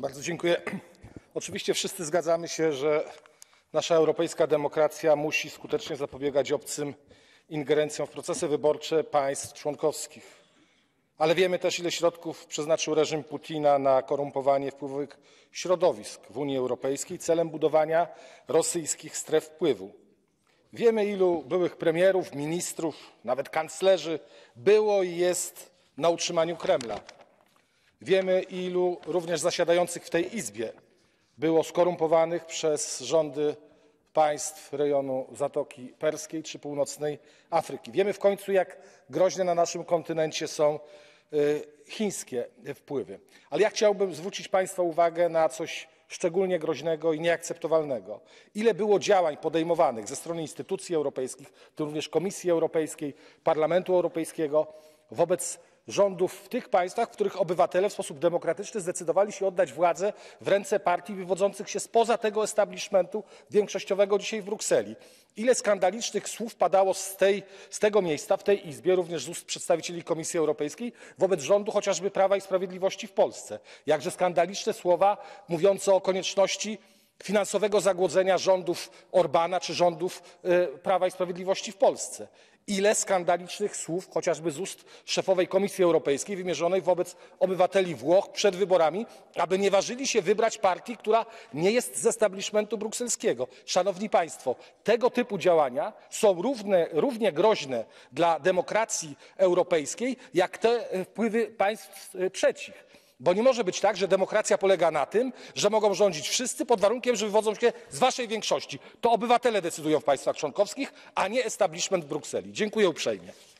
Bardzo dziękuję. Oczywiście wszyscy zgadzamy się, że nasza europejska demokracja musi skutecznie zapobiegać obcym ingerencjom w procesy wyborcze państw członkowskich. Ale wiemy też, ile środków przeznaczył reżim Putina na korumpowanie wpływowych środowisk w Unii Europejskiej celem budowania rosyjskich stref wpływu. Wiemy, ilu byłych premierów, ministrów, nawet kanclerzy było i jest na utrzymaniu Kremla. Wiemy, ilu również zasiadających w tej Izbie było skorumpowanych przez rządy państw rejonu Zatoki Perskiej czy północnej Afryki. Wiemy w końcu, jak groźne na naszym kontynencie są chińskie wpływy. Ale ja chciałbym zwrócić Państwa uwagę na coś szczególnie groźnego i nieakceptowalnego. Ile było działań podejmowanych ze strony instytucji europejskich, w tym również Komisji Europejskiej, Parlamentu Europejskiego, wobec rządów w tych państwach, w których obywatele w sposób demokratyczny zdecydowali się oddać władzę w ręce partii wywodzących się spoza tego establishmentu większościowego dzisiaj w Brukseli. Ile skandalicznych słów padało z tego miejsca, w tej Izbie, również z ust przedstawicieli Komisji Europejskiej, wobec rządu chociażby Prawa i Sprawiedliwości w Polsce. Jakże skandaliczne słowa mówiące o konieczności finansowego zagłodzenia rządów Orbána czy rządów Prawa i Sprawiedliwości w Polsce. Ile skandalicznych słów, chociażby z ust szefowej Komisji Europejskiej, wymierzonej wobec obywateli Włoch przed wyborami, aby nie ważyli się wybrać partii, która nie jest z establishmentu brukselskiego. Szanowni Państwo, tego typu działania są równie groźne dla demokracji europejskiej, jak te wpływy państw trzecich. Bo nie może być tak, że demokracja polega na tym, że mogą rządzić wszyscy pod warunkiem, że wywodzą się z waszej większości. To obywatele decydują w państwach członkowskich, a nie establishment w Brukseli. Dziękuję uprzejmie.